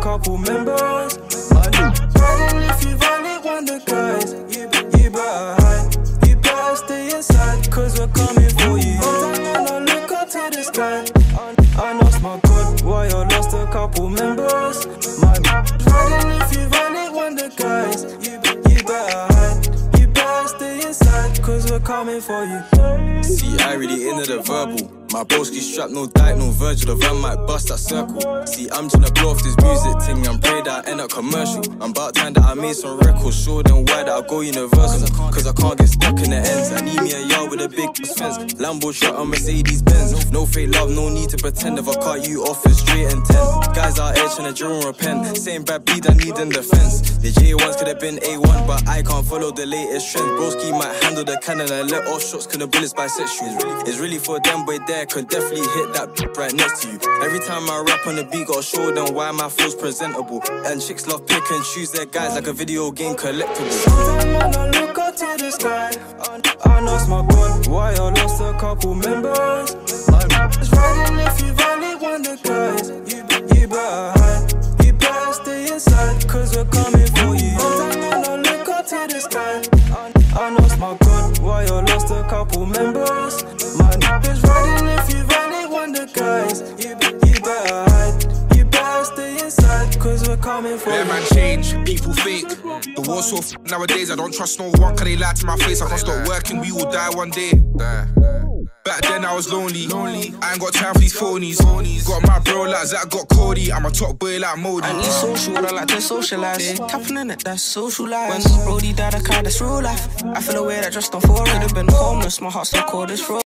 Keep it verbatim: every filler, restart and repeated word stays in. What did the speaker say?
couple members. Man, riding if you violate one of the guys. You, you better hide, you better stay inside, cause we're coming for you. Sometimes I look up to the sky, I lost my God, why I lost a couple members. Man, riding if you violate one of the guys. You, you better hide, you better stay inside, cause we're coming for you. See, I really into the verbal. My broski strapped, no Dyke, no Virgil. The van might bust that circle. See, I'm tryna blow off this music thing and pray that I end up commercial. I'm about time that I made some records, show them why that I go universal. Cause I can't get stuck in the ends. I need me a yard with a big fence. Lambo shot on Mercedes Benz. No fake love, no need to pretend. If I cut you off, it's straight and ten. Guys out here tryna drill and repent. Same bad beat I need in defense. The J ones could have been A one, but I can't follow the latest trends. Broski might handle the cannon and let off shots, cause the bullets bisexual. It's really, it's really for them, boy, there could definitely hit that right next to you. Every time I rap on the beat, gotta show them why my flow's presentable. And chicks love pick and choose their guys like a video game collectible. Sometimes I look up to the sky, I lost my God, why I lost a couple members. It's riding if you violate one of the guys. You, you better hide, you better stay inside, cause we're coming for you. Sometimes I look up to the sky, I lost my God, why I lost a couple members. Man, it's riding if you violate one of the guys. You, you better hide, you better stay inside, cause we're coming for you. Yeah, man, change, people fake. The war's so f nowadays, I don't trust no one, cause they lie to my face. I can't stop working, we all die one day. Back then I was lonely, lonely. I ain't got time for these phonies. phonies. Got my bro like Zach, got Cody. I'm a top boy like Modi. I need social, I like to socialise. Tapping in it, that's social life. When Brody died, I cried, that's real life. I feel a way that just don't fall. Could've been homeless, my heart's still cold as frozen.